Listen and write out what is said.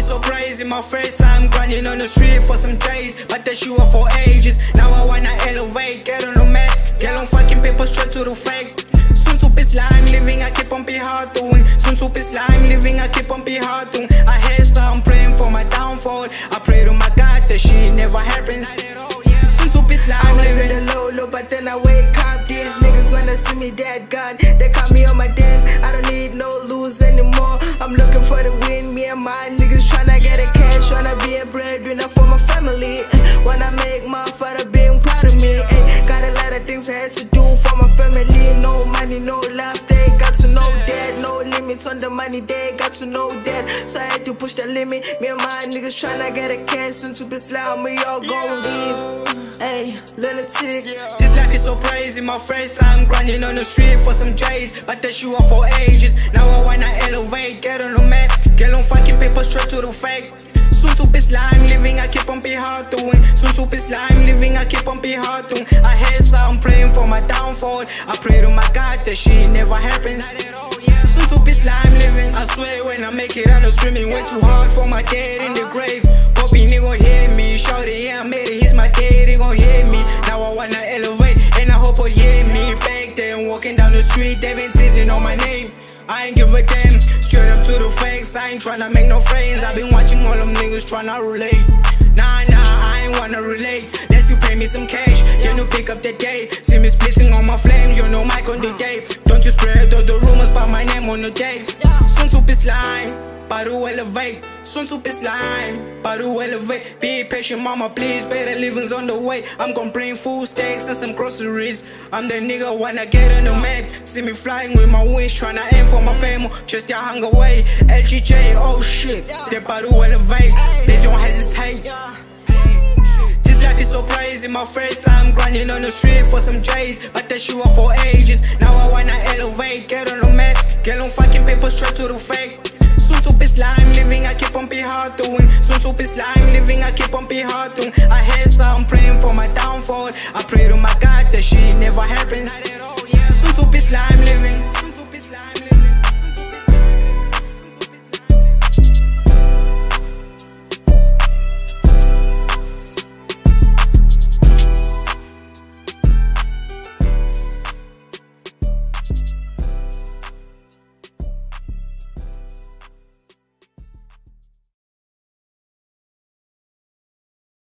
so crazy, my first time grinding on the street for some days, but that shit was for ages. Now I wanna elevate, get on the map, get on fucking paper straight to the fake. Soon to be slime living, I keep on be hard doing. Soon to be slime living, I keep on be hard doing. I had some praying for my downfall. I pray to my God that shit never happens. Soon to be slime living. I was in the low, but then I wake up. These niggas wanna see me dead gone. They caught me on my dance. I don't need no lose anymore. I'm looking for the win. Me and my niggas tryna get a cash, tryna be a breadwinner for my family. Wanna make my father being proud of me. Got a lot of things I had to do for my family. No money, no love, they got to know that. No limits on the money, they got to know that. So I had to push the limit. Me and my niggas tryna get a cash, soon to be slime, we all gon' leave. Hey, LooneyTic. This life is so crazy, my first time grinding on the street for some J's, but that shit was for ages. Now I wanna elevate, get on the map, get on fucking paper straight to the fake. Soon to be slime living, I keep on be hard doing. Soon to be slime living, I keep on be hard doing. I had some praying for my downfall. I pray to my God that shit never happens. Soon to be slime living. I swear when I make it, I know screaming way too hard for my dead in the grave. Hoping they gon' hear me. Shout it, yeah, I made it. He's my dad, they gon' hear me. Now I wanna elevate, and I hope he'll hear me. Back then, walking down the street, they been teasing on my name. I ain't give a damn, straight up to the fakes. I ain't tryna make no friends. I been watching all them niggas tryna relate. Nah, I ain't wanna relate. Unless you pay me some cash, then you pick up the day. See me splitting on my flames, you know Mike on the day. Don't you spread all the rumors about my name on the day. Soon to be slime, but to elevate. Soon to be slime, but to elevate. Be patient, mama, please. Better living's on the way. I'm gon' bring food, steaks, and some groceries. I'm the nigga wanna get on the map. See me flying with my wings, tryna aim for my fame. Just your hunger away. LGJ, oh shit. They about to elevate. Please don't hesitate. This life is so crazy, my first time grinding on the street for some J's, but that shit was for ages. Now I wanna elevate, get on the map, get on fucking paper straight to the fake. Soon to be slime living, I keep on be hard doing. Soon to be slime living, I keep on be hard doing. I had some praying for my downfall. I pray to my God that shit never happens. Soon to be slime living.